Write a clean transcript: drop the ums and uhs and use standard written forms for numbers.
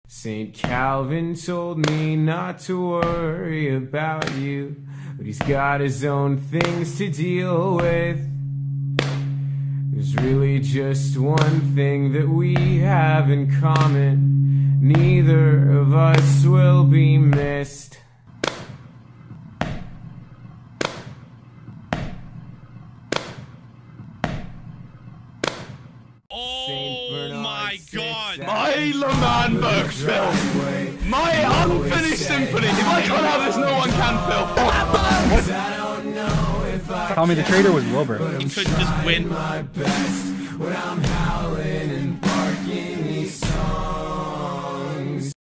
St. Calvin told me not to worry about you, but he's got his own things to deal with. There's really just one thing that we have in common: neither of us will be missed. Oh my god! My Le Mans film! My unfinished symphony! If I can't have this, no one can film! Tommy the Traitor was Wilbur. He couldn't just win. When I'm howling and barking these songs.